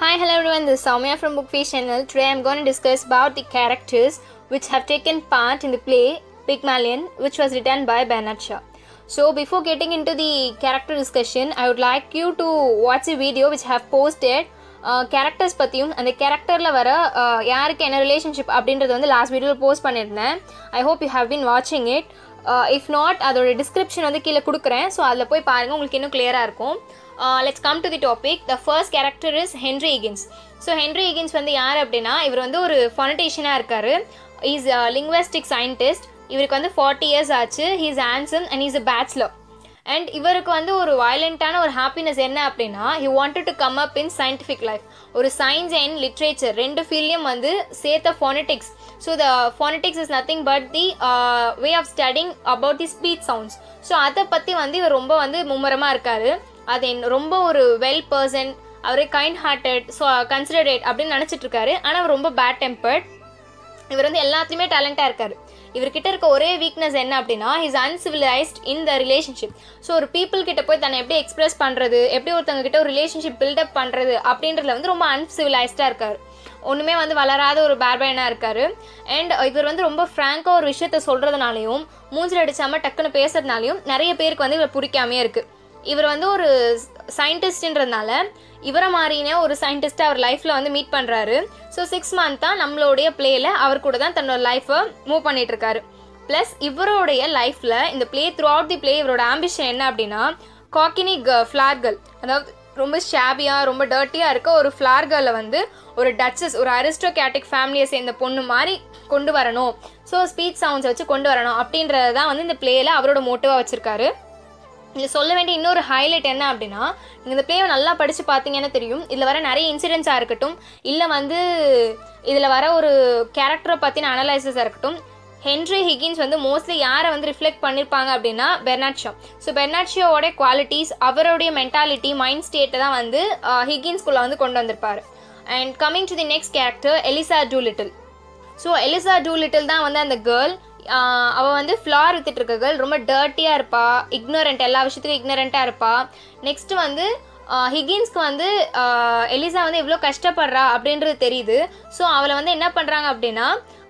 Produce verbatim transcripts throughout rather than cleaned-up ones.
Hi, hello everyone, this is Soumya from Bookface channel. Today I am going to discuss about the characters which have taken part in the play Pygmalion, which was written by Bernard Shaw. So before getting into the character discussion, I would like you to watch a video which I have posted uh, characters பத்தியும் அந்த கேரக்டரில் வர யாருக்கு என்ன relationship அப்படின்றது வந்து last வீடியோவில் post பண்ணியிருந்தேன். I hope you have been வாட்சிங் இட். இஃப் நாட் அதோட டிஸ்கிரிப்ஷன் வந்து கீழே கொடுக்குறேன். ஸோ அதில் போய் பாருங்கள், உங்களுக்கு இன்னும் கிளியராக இருக்கும். Let's come to the topic. The first character is Henry Higgins. So Henry Higgins வந்து யார் அப்படின்னா, இவர் வந்து ஒரு ஃபொனட்டிஷியனாக இருக்கார். Is linguistic scientist. இவருக்கு வந்து ஃபார்ட்டி இயர்ஸ் ஆச்சு. He is handsome and is a bachelor. And இவருக்கு வந்து ஒரு வயலண்ட்டான ஒரு ஹாப்பினஸ் என்ன அப்படின்னா, he wanted to come up in scientific life. ஒரு சயின்ஸ் அண்ட் லிட்ரேச்சர் ரெண்டு ஃபீல்ட்லையும் வந்து சேர்த்த phonetics. So the phonetics is nothing but the way of studying about the speech sounds. So அதை பற்றி வந்து இவர் ரொம்ப வந்து மும்முரமாக இருக்கார். அது ரொம்ப ஒரு வெல் பர்சன், அவர் கைண்ட் ஹார்ட்டட், ஸோ கன்சிடரேட் அப்படின்னு நினச்சிட்டு இருக்காரு. ஆனால் அவர் ரொம்ப பேட் டெம்பர்ட். இவர் வந்து எல்லாத்துலேயுமே டேலண்ட்டாக இருக்கார். இவர்கிட்ட இருக்க ஒரே வீக்னஸ் என்ன அப்படின்னா, is uncivilised in the relationship. So ஒரு பீப்புள் கிட்ட போய் தன்னை எப்படி எக்ஸ்பிரஸ் பண்ணுறது, எப்படி ஒருத்தவங்க கிட்ட ஒரு ரிலேஷன்ஷிப் பில்டப் பண்ணுறது அப்படின்றதுல வந்து ரொம்ப அன்சிவிலைஸ்டாக இருக்கார். ஒன்றுமே வந்து வளராத ஒரு பேர்பைனாக இருக்கார். அண்ட் இவர் வந்து ரொம்ப ஃப்ராங்காக ஒரு விஷயத்த சொல்கிறதுனாலையும் மூஞ்சில் அடிச்சாமல் டக்குன்னு பேசுறதுனாலையும் நிறைய பேருக்கு வந்து இவர் பிடிக்காமே இருக்குது. இவர் வந்து ஒரு சயின்டிஸ்ட்ன்றதுனால இவரை மாதிரினே ஒரு சயின்டிஸ்ட்டை அவர் லைஃப்பில் வந்து மீட் பண்ணுறாரு. ஸோ சிக்ஸ் மந்த்தாக நம்மளுடைய பிளேயில் அவர் கூட தான் தன்னோட லைஃப்பை மூவ் பண்ணிகிட்ருக்காரு. ப்ளஸ் இவருடைய லைஃப்பில் இந்த play throughout the play இவரோட ஆம்பிஷன் என்ன அப்படின்னா, காக்கினி க ஃப்ளார் கேர்ள், அதாவது ரொம்ப ஷாபியாக ரொம்ப டர்ட்டியாக இருக்க ஒரு ஃப்ளார் கேர்ளை வந்து ஒரு டச்சஸ், ஒரு அரிஸ்டோக்ராட்டிக் ஃபேமிலியை சேர்ந்த பொண்ணு மாதிரி கொண்டு வரணும். ஸோ ஸ்பீச் சவுண்ட்ஸ் வச்சு கொண்டு வரணும் அப்படின்றது தான் வந்து இந்த பிளேயில் அவரோட மோட்டிவாக வச்சுருக்காரு. இதில் சொல்ல வேண்டிய இன்னொரு ஹைலைட் என்ன அப்படின்னா, நீங்கள் இந்த பிளேவை நல்லா படித்து பார்த்தீங்கன்னா தெரியும், இதில் வர நிறைய இன்சிடென்ட்ஸாக இருக்கட்டும், இல்லை வந்து இதில் வர ஒரு கேரக்டரை பற்றின அனலைசஸாக இருக்கட்டும், ஹென்ரி ஹிகின்ஸ் வந்து மோஸ்ட்லி யாரை வந்து ரிஃப்ளெக்ட் பண்ணியிருப்பாங்க அப்படின்னா பெர்னார்ட் ஷா. ஸோ பெர்னார்ட் ஷாவோட குவாலிட்டிஸ், அவருடைய மென்டாலிட்டி, மைண்ட் ஸ்டேட்டை தான் வந்து ஹிகின்ஸ்குள்ளே வந்து கொண்டு வந்திருப்பார். And coming to the next character Eliza Doolittle. So Eliza Doolittle தான் வந்து அந்த கேர்ள். அவள் வந்து ஃப்ளார் வித்துட்டு இருக்க கேர்ள், ரொம்ப டர்ட்டியாக இருப்பா, இக்னோரண்ட், எல்லா விஷயத்துக்கும் இக்னோரண்ட்டாக இருப்பா. நெக்ஸ்ட்டு வந்து ஹிகின்ஸ்க்கு வந்து எலிசா வந்து எவ்வளோ கஷ்டப்படுறா அப்படின்றது தெரியுது. ஸோ அவளை வந்து என்ன பண்ணுறாங்க அப்படின்னா,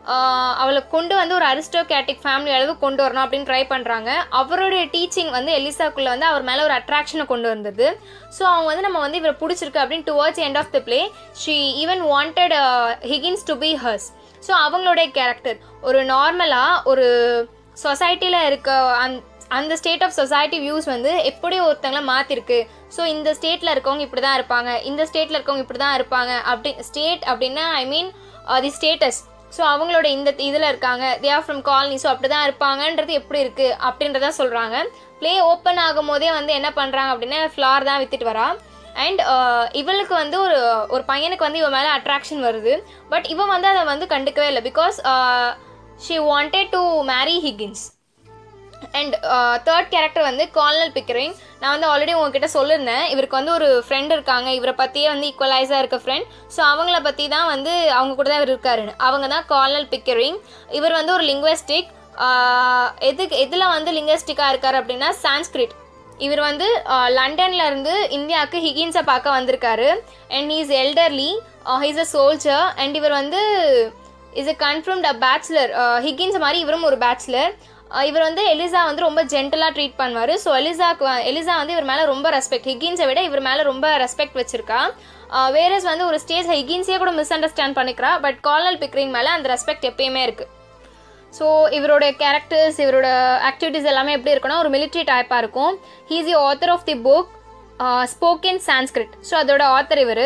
அவளை கொண்டு வந்து ஒரு அரிஸ்டோக்ராட்டிக் ஃபேமிலி அளவு கொண்டு வரணும் அப்படின்னு ட்ரை பண்ணுறாங்க. அவருடைய டீச்சிங் வந்து எலிசாக்குள்ளே வந்து அவர் மேலே ஒரு அட்ராக்ஷனை கொண்டு வந்தது. ஸோ அவங்க வந்து நம்ம வந்து இவரை பிடிச்சிருக்கு அப்படின்னு towards end of the play she even wanted Higgins to be hers. So அவங்களுடைய கேரக்டர் ஒரு நார்மலாக ஒரு சொசைட்டியில் இருக்க அந் அந்த ஸ்டேட் ஆஃப் சொசைட்டி வியூஸ் வந்து எப்படி ஒருத்தங்களை மாற்றிருக்கு. ஸோ இந்த ஸ்டேட்டில் இருக்கவங்க இப்படி தான் இருப்பாங்க, இந்த ஸ்டேட்டில் இருக்கவங்க இப்படி தான் இருப்பாங்க. அப்படி ஸ்டேட் அப்படின்னா ஐ மீன் தி ஸ்டேட்டஸ். ஸோ அவங்களோட இந்த இதில் இருக்காங்க, they are from colony, so அப்படி தான் இருப்பாங்கன்றது எப்படி இருக்குது அப்படின்றத சொல்கிறாங்க. ப்ளே ஓப்பன் ஆகும் போதே வந்து என்ன பண்ணுறாங்க அப்படின்னா, ஃப்ளார் தான் வித்துட்டு வரா. அண்ட் இவளுக்கு வந்து ஒரு ஒரு பையனுக்கு வந்து இவன் மேலே அட்ராக்ஷன் வருது. பட் இவன் வந்து அதை வந்து கண்டுக்கவே இல்லை, because she wanted to marry Higgins. And third character வந்து கார்னல் பிக்கரிங். நான் வந்து ஆல்ரெடி உங்ககிட்ட சொல்லியிருந்தேன், இவருக்கு வந்து ஒரு ஃப்ரெண்ட் இருக்காங்க, இவரை பற்றியே வந்து ஈக்குவலைஸாக இருக்க ஃப்ரெண்ட். ஸோ அவங்கள பற்றி தான் வந்து அவங்க கூட தான் இவர் இருக்காருன்னு. அவங்க தான் கார்னல் பிக்கரிங். இவர் வந்து ஒரு லிங்குவிஸ்டிக். எதுக்கு எதில் வந்து லிங்குவிஸ்டிக்காக இருக்கார் அப்படின்னா, சான்ஸ்கிரிட். இவர் வந்து லண்டன்ல இருந்து இந்தியாவுக்கு ஹிகின்ஸை பார்க்க வந்திருக்காரு. And he is elderly, he's a soldier. And இவர் வந்து is a confirmed a bachelor. Higgins மாதிரி இவரும் ஒரு பேச்சுலர். இவர் வந்து எலிசா வந்து ரொம்ப ஜென்டலாக ட்ரீட் பண்ணுவார். ஸோ எலிசாக்கு எலிசா வந்து இவர் மேலே ரொம்ப ரெஸ்பெக்ட், ஹிகின்ஸை விட இவர் மேலே ரொம்ப ரெஸ்பெக்ட் வச்சுருக்கா. வேறஸ் வந்து ஒரு ஸ்டேஜ் ஹிகின்ஸே கூட மிஸ் அண்டர்ஸ்டாண்ட் பண்ணிக்கிறா. பட் கார்னல் பிக்கரிங் மேலே அந்த ரெஸ்பெக்ட் எப்பயுமே இருக்குது. ஸோ இவரோட கேரக்டர்ஸ், இவரோட ஆக்டிவிட்டீஸ் எல்லாமே எப்படி இருக்குன்னா, ஒரு மிலிட்ரி டைப்பாக இருக்கும். He is the author of the book spoken Sanskrit. So அதோட ஆத்தர் இவர்.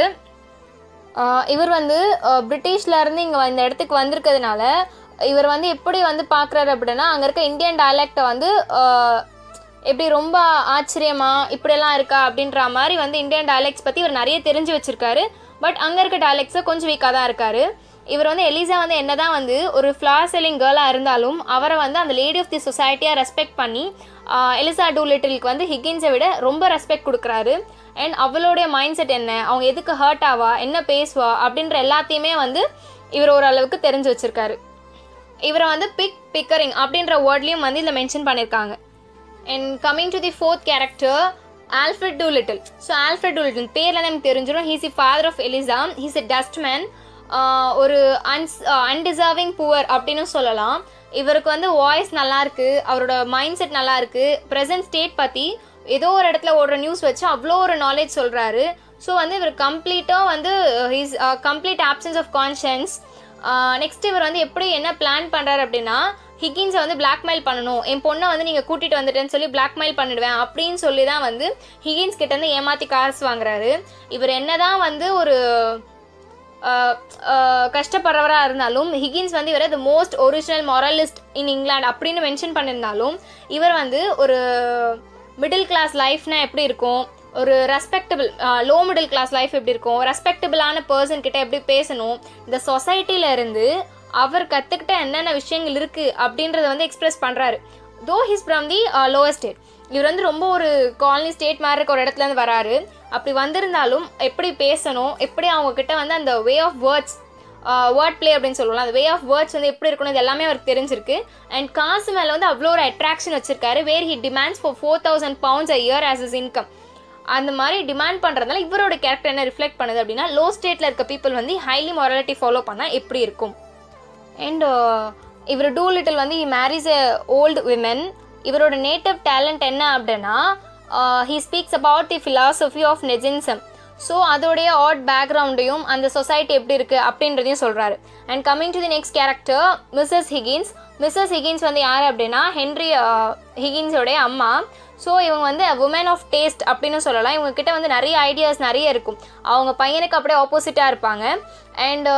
இவர் வந்து பிரிட்டிஷ்லேருந்து இங்கே இந்த இடத்துக்கு வந்திருக்கிறதுனால இவர் வந்து எப்படி வந்து பார்க்குறாரு அப்படின்னா, அங்கே இருக்க இந்தியன் டயலெக்டை வந்து எப்படி ரொம்ப ஆச்சரியமாக இப்படியெல்லாம் இருக்கா அப்படின்ற மாதிரி வந்து இந்தியன் டயலெக்ட்ஸ் பற்றி இவர் நிறைய தெரிஞ்சு வச்சுருக்காரு. பட் அங்கே இருக்க டயலெக்ட்ஸை கொஞ்சம் வீக்காக தான் இருக்கார். இவர் வந்து எலிசா வந்து என்ன தான் வந்து ஒரு ஃப்ளார் செல்லிங் கேர்ளாக இருந்தாலும் அவரை வந்து அந்த லேடி ஆஃப் தி சொசைட்டியாக ரெஸ்பெக்ட் பண்ணி எலிசா டூலிட்டிலுக்கு வந்து ஹிகின்ஸை விட ரொம்ப ரெஸ்பெக்ட் கொடுக்குறாரு. அண்ட் அவளுடைய மைண்ட் செட் என்ன, அவங்க எதுக்கு ஹர்ட் ஆவா, என்ன பேசுவா அப்படின்ற எல்லாத்தையுமே வந்து இவர் ஓரளவுக்கு தெரிஞ்சு வச்சுருக்காரு. இவரை வந்து பிக் பிக்கரிங் அப்படின்ற வேர்ட்லேயும் வந்து இதில் மென்ஷன் பண்ணியிருக்காங்க. And coming to the fourth character Alfred Doolittle. So Alfred Doolittle பேரில் நமக்கு தெரிஞ்சிடும். He's the father of Eliza. He's a dustman. ஒரு அன்ஸ் அன்டிசர்விங் புவர் அப்படின்னு சொல்லலாம். இவருக்கு வந்து வாய்ஸ் நல்லாயிருக்கு, அவரோட மைண்ட் செட் நல்லாயிருக்கு. ப்ரெசன்ட் ஸ்டேட் பற்றி ஏதோ ஒரு இடத்துல ஓடுற நியூஸ் வச்சு அவ்வளோ ஒரு நாலேஜ் சொல்கிறாரு. ஸோ வந்து இவர் கம்ப்ளீட்டாக வந்து he's complete absence of conscience. Next இவர் வந்து எப்படி என்ன பிளான் பண்ணுறாரு அப்படின்னா, ஹிகின்ஸை வந்து பிளாக்மெயில் பண்ணணும், என் பொண்ணை வந்து நீங்கள் கூட்டிகிட்டு வந்துட்டேன்னு சொல்லி பிளாக்மெயில் பண்ணிடுவேன் அப்படின்னு சொல்லி தான் வந்து ஹிகின்ஸ் கிட்டேருந்து ஏமாற்றி காசு வாங்குறாரு. இவர் என்ன தான் வந்து ஒரு கஷ்டப்படுறவராக இருந்தாலும் ஹிகின்ஸ் வந்து இவரை the most original moralist in England அப்படின்னு மென்ஷன் பண்ணியிருந்தாலும் இவர் வந்து ஒரு மிடில் கிளாஸ் லைஃப்னா எப்படி இருக்கும், ஒரு respectable low middle class life எப்படி இருக்கும், ரெஸ்பெக்டபிளான பர்சன் கிட்ட எப்படி பேசணும், இந்த சொசைட்டியில் இருந்து அவர் கற்றுக்கிட்ட என்னென்ன விஷயங்கள் இருக்குது அப்படின்றத வந்து எக்ஸ்பிரஸ் பண்ணுறாரு. Though he's from the lower state. இவர் வந்து ரொம்ப ஒரு காலனி ஸ்டேட் மாதிரி இருக்க ஒரு இடத்துலேருந்து வராரு. அப்படி வந்திருந்தாலும் எப்படி பேசணும், எப்படி அவங்கக்கிட்ட வந்து அந்த way of words word play அப்படின்னு சொல்லலாம், அந்த வே ஆஃப் வேர்ட்ஸ் வந்து எப்படி இருக்கணும், இது எல்லாமே அவருக்கு தெரிஞ்சிருக்கு. அண்ட் காசு மேலே வந்து அவ்வளோ ஒரு அட்ராக்ஷன் வச்சிருக்காரு. Where he demands for four thousand pounds a year as is income. அந்த மாதிரி டிமாண்ட் பண்ணுறதுனால இவரோட கேரக்டர் என்ன ரிஃப்ளெக்ட் பண்ணுது அப்படின்னா, லோ ஸ்டேட்டில் இருக்க பீப்புள் வந்து ஹைலி மொராலிட்டி ஃபாலோ பண்ணால் எப்படி இருக்கும். அண்ட் இவர் டூலிட்டில் வந்து he marries a old women. இவரோட நேட்டிவ் டேலண்ட் என்ன அப்படின்னா, he speaks about the philosophy of நெஜின்சம். ஸோ அதோடைய ஆட் பேக்ரவுண்டையும் அந்த சொசைட்டி எப்படி இருக்குது அப்படின்றதையும் சொல்கிறாரு. And coming to the next character Mrs Higgins. Mrs Higgins வந்து யார் அப்படின்னா ஹென்ரி ஹிகின்ஸோடைய அம்மா. ஸோ இவங்க வந்து உமன் ஆஃப் டேஸ்ட் அப்படின்னு சொல்லலாம். இவங்கக்கிட்ட வந்து நிறைய ஐடியாஸ் நிறைய இருக்கும். அவங்க பையனுக்கு அப்படியே ஆப்போசிட்டாக இருப்பாங்க. அண்ட்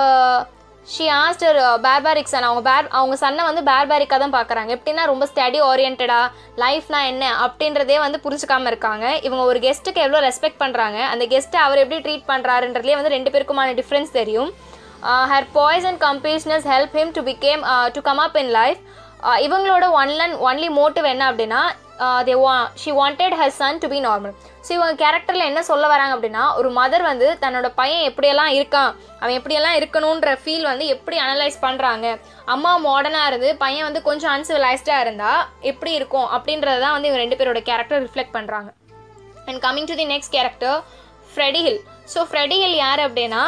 ஷி ஆஸ்டர் பேர்பாரிக் சன். அவங்க பேர் அவங்க சன்னை வந்து பேர்பாரிக்காக தான் பார்க்குறாங்க. எப்படின்னா ரொம்ப ஸ்டடி ஓரியன்டாக லைஃப்னா என்ன அப்படின்றதே வந்து புரிஞ்சுக்காமல் இருக்காங்க. இவங்க ஒரு கெஸ்ட்டுக்கு எவ்வளோ ரெஸ்பெக்ட் பண்ணுறாங்க, அந்த கெஸ்ட்டை அவர் எப்படி ட்ரீட் பண்ணுறாருன்றதுலேயே வந்து ரெண்டு பேருக்குமான டிஃப்ரென்ஸ் தெரியும். Her poise and compassionate help him to became to come up in life. இவங்களோட ஒன் அண்ட் ஒன்லி மோட்டிவ் என்ன அப்படின்னா, they was she wanted her son to be normal. So இவங்க கேரக்டரில் என்ன சொல்ல வராங்க அப்படின்னா, ஒரு மதர் வந்து தன்னோட பையன் எப்படியெல்லாம் இருக்கான், அவன் எப்படியெல்லாம் இருக்கணுன்ற ஃபீல் வந்து எப்படி அனலைஸ் பண்ணுறாங்க. அம்மா மாடர்னாக இருந்து பையன் வந்து கொஞ்சம் அன்சிவிலைஸ்டாக இருந்தால் எப்படி இருக்கும் அப்படின்றத தான் வந்து இவங்க ரெண்டு பேரோட கேரக்டர் ரிஃப்ளெக்ட் பண்ணுறாங்க. And coming to the next character Freddy Hill. So Freddy Hill யார் அப்படின்னா,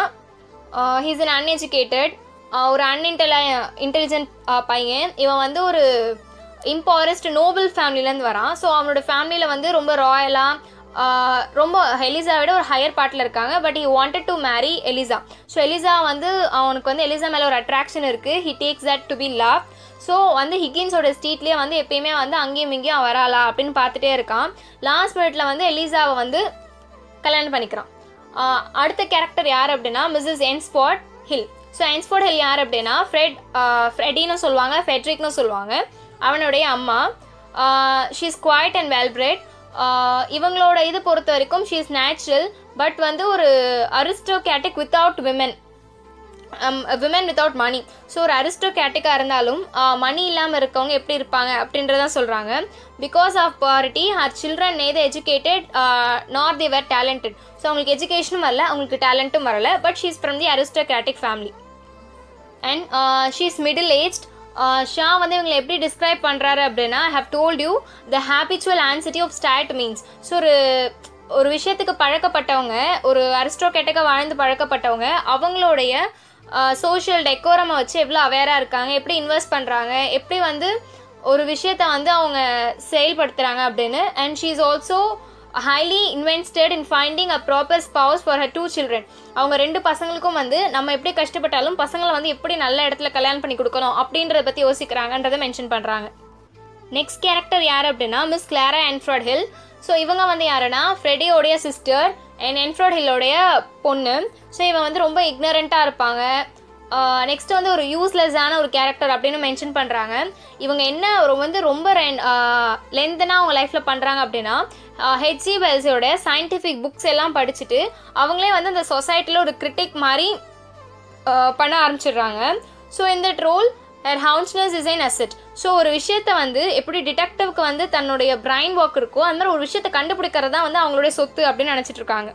ஹீஸ் அன் அன்எஜுகேட்டட், ஒரு அன்இன்டெல இன்டெலிஜென்ட் பையன். இவன் வந்து ஒரு இம்பாரஸ்ட் நோபல் ஃபேமிலியிலேருந்து வரான். ஸோ அவனோட ஃபேமிலியில் வந்து ரொம்ப ராயலாக ரொம்ப எலிசா விட ஒரு ஹையர் பார்ட்டில் இருக்காங்க. But he wanted to marry Eliza. So Eliza வந்து அவனுக்கு வந்து எலிசா மேலே ஒரு அட்ராக்ஷன் இருக்குது. He takes that to be love. So வந்து ஹிகின்ஸோட ஸ்ட்ரீட்லேயே வந்து எப்பயுமே வந்து அங்கேயும் இங்கேயும் வராளா அப்படின்னு பார்த்துட்டே இருக்கான். லாஸ்ட் மினிட்ல வந்து எலிசாவை வந்து கல்யாணம் பண்ணிக்கிறான். அடுத்த கேரக்டர் யார் அப்படின்னா Mrs Eynsford Hill. So Eynsford Hill யார் அப்படின்னா ஃப்ரெட் ஃப்ரெடின்னு சொல்லுவாங்க, ஃபெட்ரிக்னு சொல்லுவாங்க, அவனுடைய அம்மா. She is quiet and well bred. இவங்களோட இது பொறுத்த வரைக்கும் ஷீ இஸ் நேச்சுரல், பட் வந்து ஒரு aristocratic without women women without money. So ஒரு அரிஸ்டோகேட்டிக்காக இருந்தாலும் மணி இல்லாமல் இருக்கவங்க எப்படி இருப்பாங்க அப்படின்றதான் சொல்கிறாங்க. Because of poverty her children neither educated nor they where talented. So அவங்களுக்கு எஜுகேஷனும் வரல, அவங்களுக்கு டேலண்ட்டும் வரல. But she is from the aristocratic family. And she is middle aged. Shaw வந்து இவங்களை எப்படி டிஸ்கிரைப் பண்ணுறாரு அப்படின்னா, I have told you the habitual anxiety of stat means. So ஒரு ஒரு விஷயத்துக்கு பழக்கப்பட்டவங்க, ஒரு அரிஸ்டோகேட்டிக்காக வாழ்ந்து பழக்கப்பட்டவங்க, அவங்களுடைய சோஷியல் டெக்கோரமை வச்சு எவ்வளோ அவேராக இருக்காங்க, எப்படி இன்வெஸ்ட் பண்ணுறாங்க, எப்படி வந்து ஒரு விஷயத்தை வந்து அவங்க செயல்படுத்துகிறாங்க அப்படின்னு. And she is also highly invested in finding a proper spouse for her two children. அவங்க ரெண்டு பசங்களுக்கும் வந்து நம்ம எப்படி கஷ்டப்பட்டாலும் பசங்களை வந்து எப்படி நல்ல இடத்துல கல்யாணம் பண்ணி கொடுக்கணும் அப்படின்றத பற்றி யோசிக்கிறாங்கன்றதை மென்ஷன் பண்ணுறாங்க. நெக்ஸ்ட் கேரக்டர் யார் அப்படின்னா Miss Clara Eynsford Hill. So இவங்க வந்து யாருன்னா ஃப்ரெடியோடைய சிஸ்டர் அண்ட் என்ஃப்ரோட் ஹில்லோடைய பொண்ணு. ஸோ இவன் வந்து ரொம்ப இக்னரண்ட்டாக இருப்பாங்க. நெக்ஸ்ட் வந்து ஒரு யூஸ்லெஸ்ஸான ஒரு கேரக்டர் அப்படின்னு மென்ஷன் பண்ணுறாங்க. இவங்க என்ன ஒரு வந்து ரொம்ப லென்த்தனாக அவங்க லைஃப்பில் பண்ணுறாங்க அப்படின்னா, ஹெச்ஜி வெல்ஸோட சயின்டிஃபிக் புக்ஸ் எல்லாம் படிச்சுட்டு அவங்களே வந்து அந்த சொசைட்டியில் ஒரு கிரிட்டிக் மாதிரி பண்ண ஆரம்பிச்சிடுறாங்க. ஸோ இந்த ரோல் ஹர் ஹவுன்ஸ்னஸ் இஸ் அன் அசெட். ஸோ ஒரு விஷயத்தை வந்து எப்படி டிடெக்டிவ்க்கு வந்து தன்னுடைய பிரைன் ஒர்க் இருக்கோ அந்த மாதிரி ஒரு விஷயத்தை கண்டுபிடிக்கிறது தான் வந்து அவங்களுடைய சொத்து அப்படின்னு நினச்சிட்டு இருக்காங்க.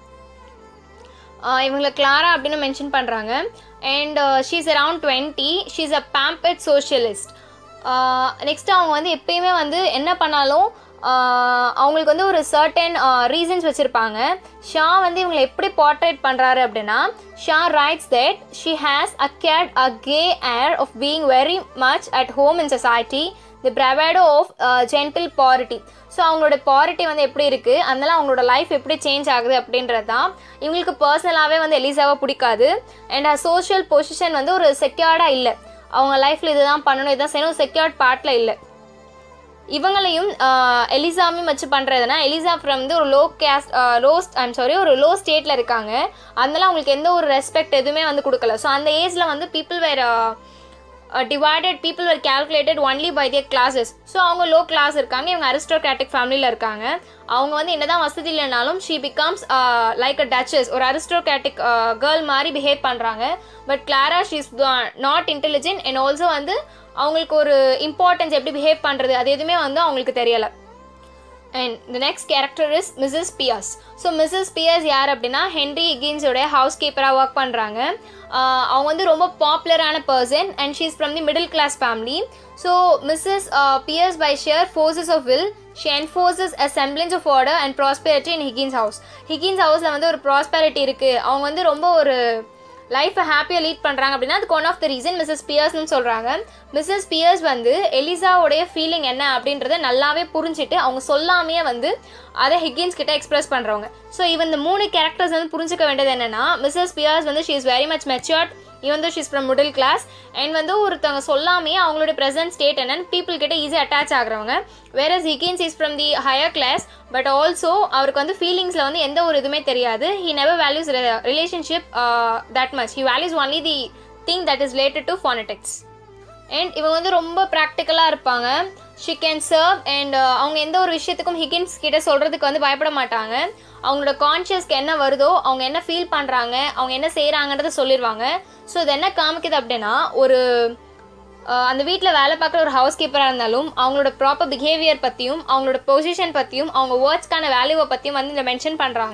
இவங்களை கிளாரா அப்படின்னு மென்ஷன் பண்ணுறாங்க. And she is around twenty. She is a pampered socialist. Next அவங்க வந்து எப்பயுமே வந்து என்ன பண்ணாலும் அவங்களுக்கு வந்து ஒரு சர்டன் ரீசன்ஸ் வச்சுருப்பாங்க. ஷா வந்து இவங்களை எப்படி போர்ட்ரேட் பண்ணுறாரு அப்படின்னா, Shaw writes that she has acquired a gay air of being very much at home in society, the bravado of genteel parity. So அவங்களோட பாரிட்டி வந்து எப்படி இருக்குது, அதனால அவங்களோட லைஃப் எப்படி சேஞ்ச் ஆகுது அப்படின்றது தான். இவங்களுக்கு பர்சனலாகவே வந்து எலிசாவை பிடிக்காது. அண்ட் அ சோஷியல் பொசிஷன் வந்து ஒரு செக்யூர்டாக இல்லை. அவங்க லைஃப்பில் இதுதான் பண்ணணும், இதுதான் செய்யணும், செக்யூர்ட் பார்ட்டில் இல்லை. இவங்களையும் எலிசாவையும் வச்சு பண்ணுறதுனா, எலிசா ஃப்ரம் வந்து ஒரு low caste lost I'm sorry ஒரு லோ ஸ்டேட்டில் இருக்காங்க. அதனால அவங்களுக்கு எந்த ஒரு ரெஸ்பெக்ட் எதுவுமே வந்து கொடுக்கல. ஸோ அந்த ஏஜில் வந்து people were divided people were calculated only by their classes. So அவங்க லோ கிளாஸ் இருக்காங்க, இவங்க அரிஸ்டோக்ராட்டிக் ஃபேமிலியில் இருக்காங்க. அவங்க வந்து என்னதான் வசதி இல்லைனாலும் she becomes like a duchess, ஒரு அரிஸ்டோக்ராட்டிக் கேர்ள் மாதிரி பிஹேவ் பண்ணுறாங்க. But Clara she is not intelligent and also வந்து அவங்களுக்கு ஒரு இம்பார்ட்டன்ஸ் எப்படி பிஹேவ் பண்ணுறது அது எதுவுமே வந்து அவங்களுக்கு தெரியலை. And the next character is Mrs Pearce. So Mrs Pearce யார் அப்படின்னா, ஹென்ரி ஹிகின்ஸோடைய ஹவுஸ் கீப்பராக ஒர்க் பண்ணுறாங்க. அவங்க வந்து ரொம்ப பாப்புலரான person and she is from the middle class family. So Mrs Pearce by sheer forces of will she enforces a semblance of order and prosperity in Higgins house. Higgins ஹவுஸில் வந்து ஒரு prosperity இருக்குது, அவங்க வந்து ரொம்ப ஒரு லைஃப்பை ஹாப்பியாக லீட் பண்ணுறாங்க அப்படின்னா அதுக்கு one of the reason Mrs பியர்ஸ்னு சொல்கிறாங்க. மிஸ்ஸஸ் பியர்ஸ் வந்து எலிசாவோடைய ஃபீலிங் என்ன அப்படின்றத நல்லாவே புரிஞ்சுட்டு அவங்க சொல்லாமையே வந்து அதை ஹிகின்ஸ் கிட்ட எக்ஸ்பிரஸ் பண்ணுறவங்க. ஸோ இவன் இந்த மூணு கேரக்டர்ஸ் வந்து புரிஞ்சுக்க வேண்டியது என்னென்னா, மிஸ்ஸஸ் பியர்ஸ் வந்து she is very much matured even though she is from middle class and வந்து ஒருத்தவங்க சொல்லாமையே அவங்களோட ப்ரெசன்ட் ஸ்டேட் என்னன்னு பீப்புள் கிட்ட ஈஸியாக அட்டாச் ஆகிறவங்க. Whereas Higgins is from the higher class but also அவருக்கு வந்து ஃபீலிங்ஸில் வந்து எந்த ஒரு இதுவுமே தெரியாது. He never values relationship that much, he values only the thing that is related to phonetics. And இவங்க வந்து ரொம்ப ப்ராக்டிக்கலாக இருப்பாங்க. ஷி கேன் சர்வ் அண்ட் அவங்க எந்த ஒரு விஷயத்துக்கும் ஹிகின்ஸ் கிட்ட சொல்கிறதுக்கு வந்து பயப்பட மாட்டாங்க. அவங்களோட கான்ஷியஸ்க்கு என்ன வருதோ, அவங்க என்ன ஃபீல் பண்ணுறாங்க, அவங்க என்ன செய்கிறாங்கன்றதை சொல்லிடுவாங்க. ஸோ இது என்ன காமிக்குது அப்படின்னா, ஒரு அந்த வீட்டில் வேலை பார்க்குற ஒரு ஹவுஸ் கீப்பராக இருந்தாலும் அவங்களோட ப்ராப்பர் பிஹேவியர் பற்றியும் அவங்களோட பொசிஷன் பற்றியும் அவங்க வேர்ட்ஸ்க்கான வேல்யூவை பற்றியும் வந்து இதில் மென்ஷன் பண்ணுறாங்க.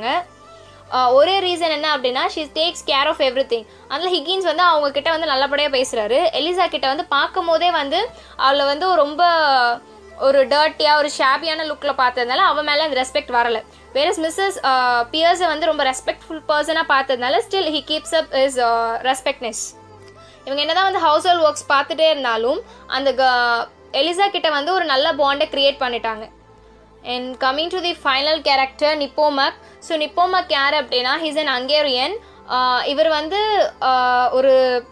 ஒரே ரீசன் என்ன அப்படின்னா, she takes care of everything. அதில் ஹிகின்ஸ் வந்து அவங்க கிட்ட வந்து நல்லபடியாக பேசுகிறாரு. எலிசா கிட்ட வந்து பார்க்கும் போதே வந்து அவளை வந்து ரொம்ப ஒரு டர்ட்டியாக ஒரு ஷாபியான லுக்கில் பார்த்ததுனால அவன் மேலே அந்த ரெஸ்பெக்ட் வரலை. வேறஸ் மிஸ்ஸஸ் பியர்ஸை வந்து ரொம்ப ரெஸ்பெக்ட்ஃபுல் பர்சனாக பார்த்ததுனால still he keeps up is respectness. இவங்க என்ன தான் வந்து ஹவுஸ் ஹோல்ட் ஒர்க்ஸ் பார்த்துட்டே இருந்தாலும் அந்த எலிசா கிட்ட வந்து ஒரு நல்ல பாண்டை க்ரியேட் பண்ணிட்டாங்க. And coming to the final character Nepommuck. So Nepommuck யார் அப்படின்னா, ஹீஸ் அன் ஹங்கேரியன். இவர் வந்து ஒரு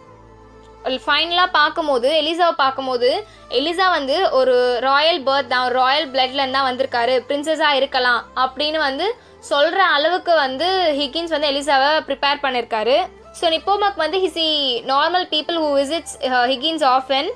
ஃபைனலாக பார்க்கும்போது எலிசாவை பார்க்கும்போது எலிசா வந்து ஒரு ராயல் பர்த் தான், ஒரு ராயல் பிளட்லேருந்து தான் வந்திருக்காரு, பிரின்சஸாக இருக்கலாம் அப்படின்னு வந்து சொல்கிற அளவுக்கு வந்து ஹிகின்ஸ் வந்து எலிசாவை ப்ரிப்பேர் பண்ணியிருக்காரு. ஸோ நிப்போமக் வந்து his a normal people who visits Higgins often.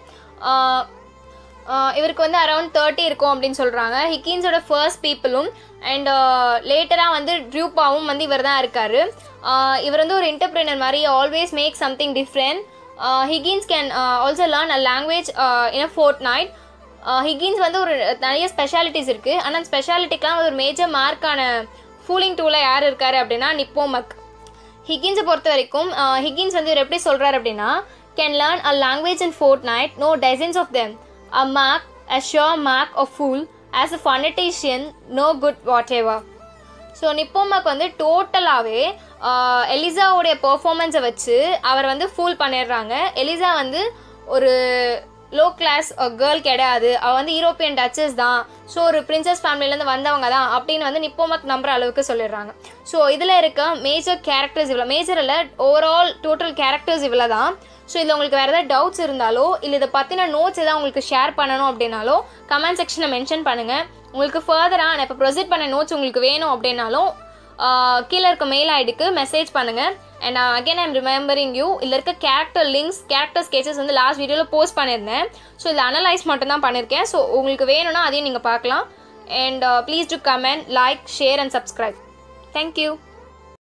இவருக்கு வந்து அரௌண்ட் தேர்ட்டி இருக்கும் அப்படின்னு சொல்கிறாங்க. ஹிகின்ஸோட ஃபர்ஸ்ட் பீப்புளும் அண்ட் லேட்டராக வந்து ட்ரூப்பாவும் வந்து இவர் தான் இருக்கார். இவர் வந்து ஒரு என்டர்பிரினர் மாதிரி, always make something different. Higgins can also learn a language in a fortnight. Higgins வந்து ஒரு நிறைய ஸ்பெஷாலிட்டிஸ் இருக்குது. ஆனால் ஸ்பெஷாலிட்டிக்கெலாம் ஒரு மேஜர் மார்க்கான ஃபூலிங் டூலாக யார் இருக்கார் அப்படின்னா நிப்போமக். ஹிகின்ஸை பொறுத்த வரைக்கும் ஹிகின்ஸ் வந்து இவர் எப்படி சொல்கிறார் அப்படின்னா, can learn a language in fortnight, no dozens of them, a mark, a sure mark of fool, as a phonetician, no good whatever. So Nepommuck வந்து டோட்டலாகவே எலிசாவோடைய பெர்ஃபார்மன்ஸை வச்சு அவர் வந்து ஃபூல் பண்ணிடுறாங்க. எலிசா வந்து ஒரு லோ கிளாஸ் கேர்ள் கிடையாது, அவள் வந்து யூரோப்பியன் டச்சஸ் தான், ஸோ ஒரு பிரின்சஸ் ஃபேமிலியிலேருந்து வந்தவங்க தான் அப்படின்னு வந்து நிப்போமக் நம்புற அளவுக்கு சொல்லிடுறாங்க. ஸோ இதில் இருக்க மேஜர் கேரக்டர்ஸ் இவ்வளோ, மேஜர் இல்லை ஓவரால் டோட்டல் கேரக்டர்ஸ் இவ்வளோ தான். ஸோ இதில் உங்களுக்கு வேறு ஏதாவது டவுட்ஸ் இருந்தாலோ இல்லை இதை பற்றின நோட்ஸ் எதாவது உங்களுக்கு ஷேர் பண்ணணும் அப்படின்னாலோ கமெண்ட் செக்ஷனில் மென்ஷன் பண்ணுங்கள். உங்களுக்கு ஃபர்தராக நான் இப்போ ப்ரொசீட் பண்ண நோட்ஸ் உங்களுக்கு வேணும் அப்படின்னாலும் கீழே இருக்க மெயில் ஐடிக்கு மெசேஜ் பண்ணுங்கள். And again I'm remembering you, இதில் இருக்க கேரக்டர் லிங்க்ஸ், கேரக்டர் ஸ்கெச்சஸ் வந்து லாஸ்ட் வீடியோவில் போஸ்ட் பண்ணியிருந்தேன். ஸோ இதில் அனலைஸ் மட்டும் தான் பண்ணியிருக்கேன். ஸோ உங்களுக்கு வேணும்னா அதையும் நீங்கள் பார்க்கலாம். And please to comment, like, share and subscribe. Thank you.